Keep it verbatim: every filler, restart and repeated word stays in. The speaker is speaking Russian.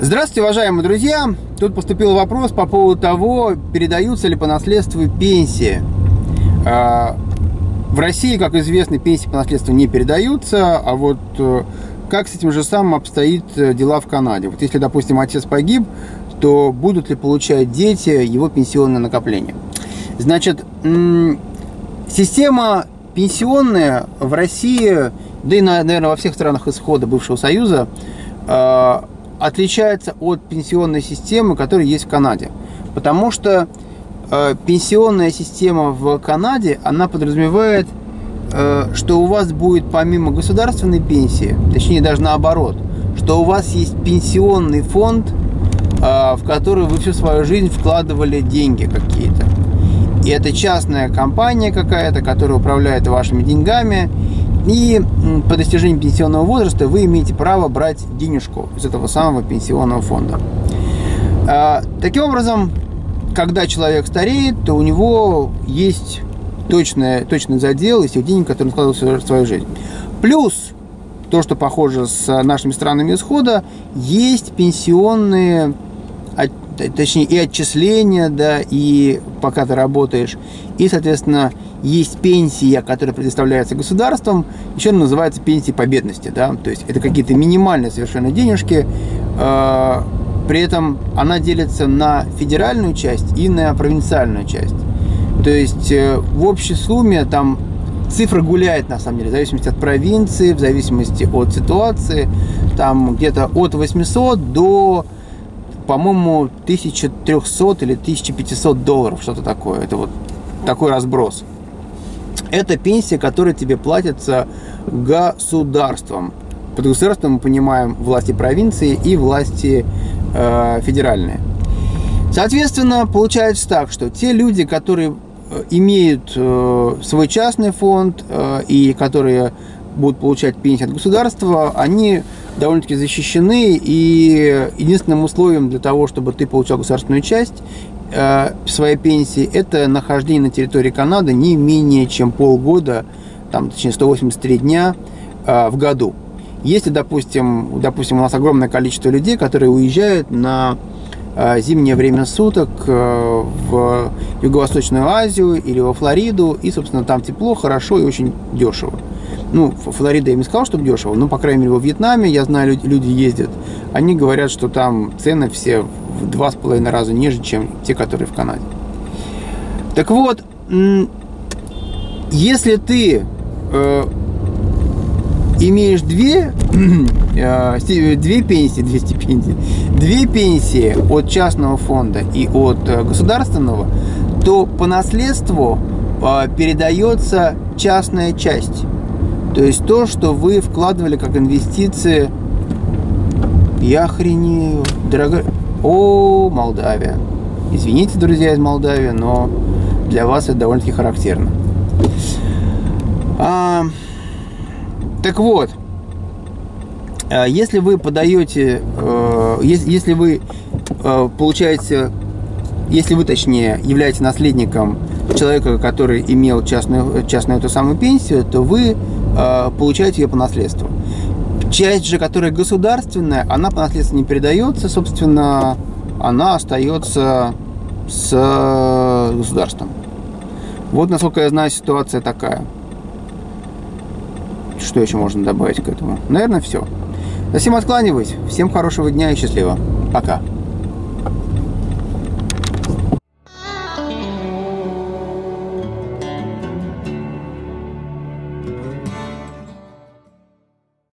Здравствуйте, уважаемые друзья! Тут поступил вопрос по поводу того, передаются ли по наследству пенсии. В России, как известно, пенсии по наследству не передаются, а вот как с этим же самым обстоит дела в Канаде? Вот если, допустим, отец погиб, то будут ли получать дети его пенсионное накопление? Значит, система пенсионная в России, да и, наверное, во всех странах исхода бывшего Союза, отличается от пенсионной системы, которая есть в Канаде. Потому что э, пенсионная система в Канаде, она подразумевает, э, что у вас будет помимо государственной пенсии, точнее даже наоборот, что у вас есть пенсионный фонд, э, в который вы всю свою жизнь вкладывали деньги какие-то. И это частная компания какая-то, которая управляет вашими деньгами. И по достижении пенсионного возраста вы имеете право брать денежку из этого самого пенсионного фонда. Таким образом, когда человек стареет, то у него есть точный, точный задел из тех денег, которые он вкладывал в свою жизнь. Плюс, то, что похоже с нашими странами исхода, есть пенсионные, точнее, и отчисления, да, и пока ты работаешь, и, соответственно, есть пенсия, которая предоставляется государством, еще она называется пенсия по бедности, да, то есть это какие-то минимальные совершенно денежки, э, при этом она делится на федеральную часть и на провинциальную часть, то есть э, в общей сумме там цифра гуляет, на самом деле, в зависимости от провинции, в зависимости от ситуации, там где-то от восьмисот до, по-моему, тысяча триста или тысяча пятьсот долларов, что-то такое, это вот такой разброс. Это пенсия, которая тебе платится государством. Под государством мы понимаем власти провинции и власти э, федеральные. Соответственно, получается так, что те люди, которые имеют э, свой частный фонд э, и которые будут получать пенсию от государства, они довольно-таки защищены. И единственным условием для того, чтобы ты получал государственную часть своей пенсии, это нахождение на территории Канады не менее чем полгода, там, точнее сто восемьдесят три дня э, в году. Если, допустим, допустим, у нас огромное количество людей, которые уезжают на э, зимнее время суток э, в Юго-Восточную Азию или во Флориду, и, собственно, там тепло, хорошо и очень дешево. Ну, Флорида я не сказал, что дешево, но, по крайней мере, во Вьетнаме, я знаю, люди, люди ездят, они говорят, что там цены все в два с половиной раза ниже, чем те, которые в Канаде. Так вот, если ты э, имеешь две, э, две пенсии, две стипендии, две пенсии от частного фонда и от э, государственного, то по наследству э, передается частная часть. То есть то, что вы вкладывали как инвестиции. Я охренею, дорогая. О, Молдавия. Извините, друзья из Молдавии, но для вас это довольно-таки характерно. А, так вот, если вы подаете, если вы получаете, если вы, точнее, являетесь наследником человека, который имел частную, частную эту самую пенсию, то вы получаете ее по наследству. Часть же, которая государственная, она по наследству не передается, собственно, она остается с государством. Вот, насколько я знаю, ситуация такая. Что еще можно добавить к этому? Наверное, все. Всем откланиваюсь. Всем хорошего дня и счастливо. Пока.